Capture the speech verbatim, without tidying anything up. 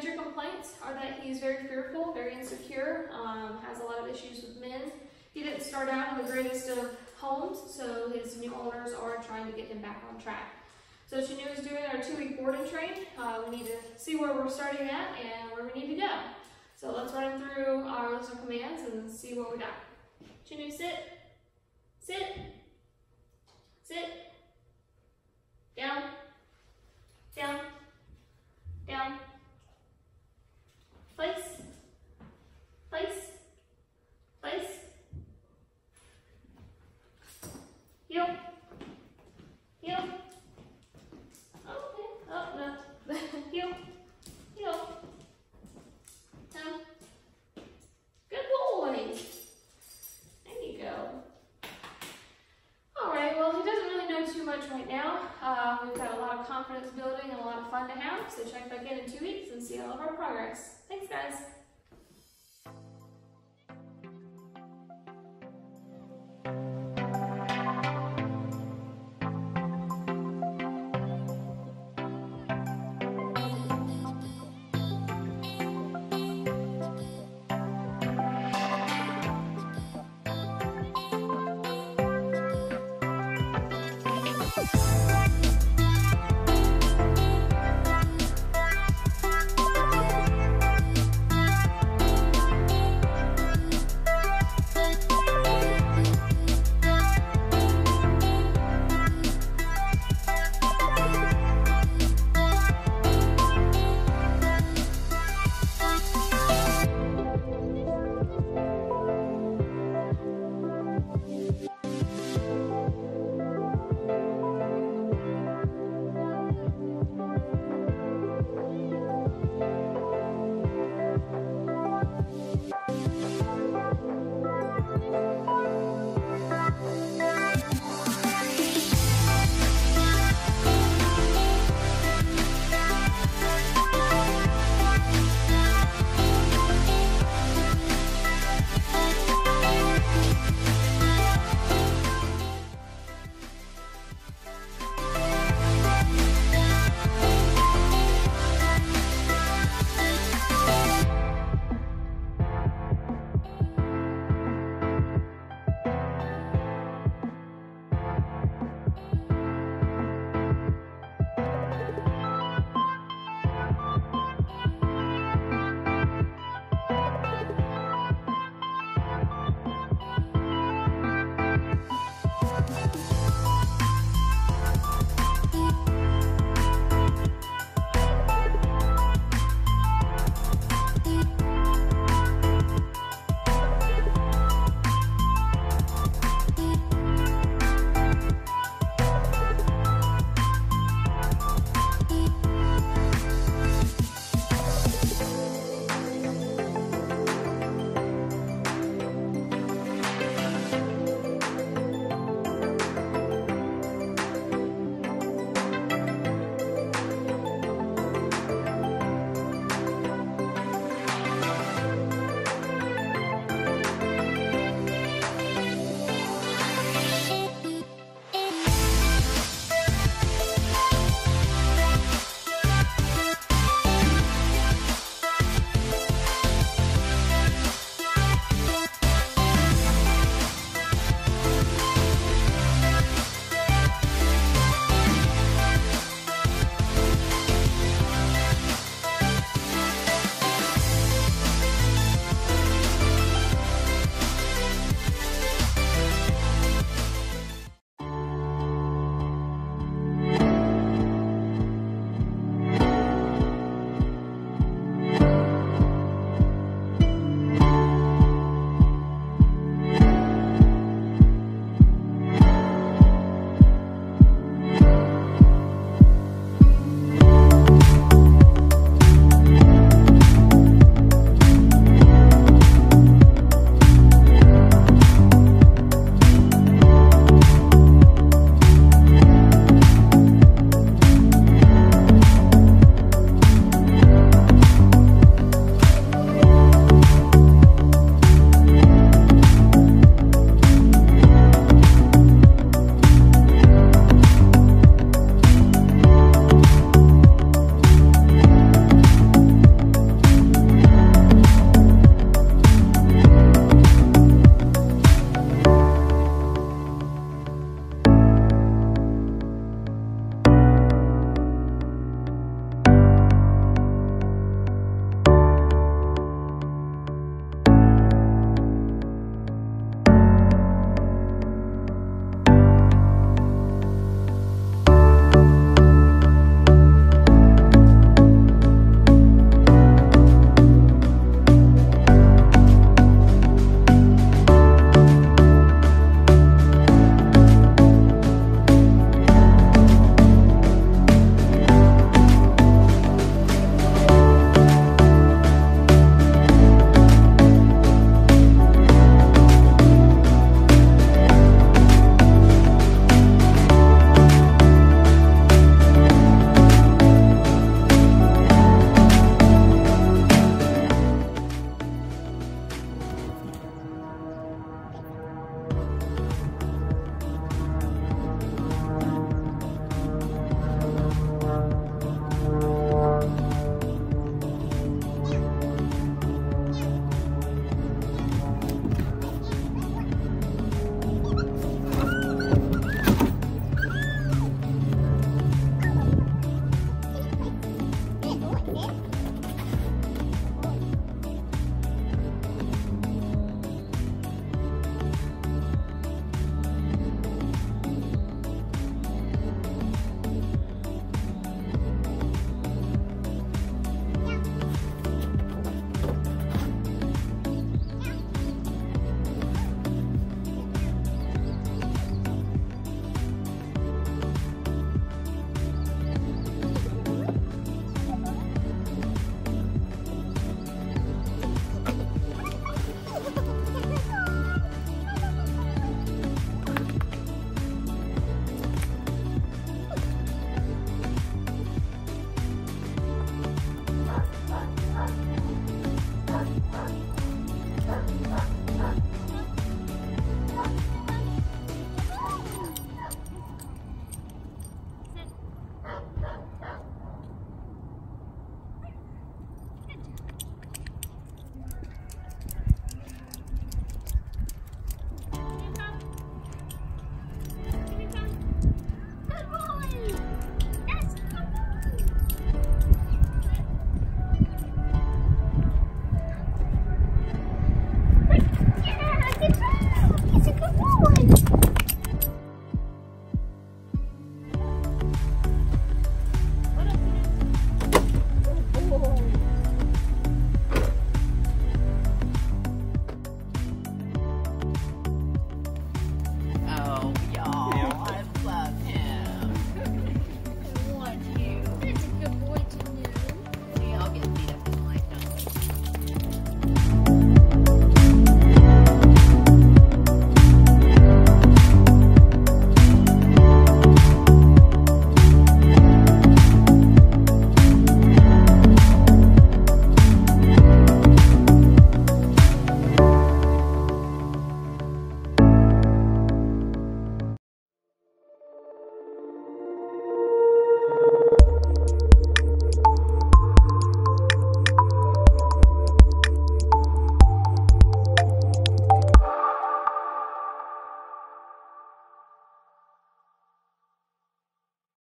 major complaints are that he's very fearful, very insecure, um, has a lot of issues with men. He didn't start out in the greatest of homes, so his new owners are trying to get him back on track. So Chinua is doing our two-week board and train. Uh, we need to see where we're starting at and where we need to go. So let's run him through our list of commands and see what we got. Chinua, sit, sit, sit, down, down, down, place, place, place, heel, heel, okay, oh no, heel, heel, down, good boy, there you go. Alright, well he doesn't really know too much right now. Uh, we've got a lot of confidence building and a lot of fun to have, so check back in in two weeks and see all of our progress. Thanks guys.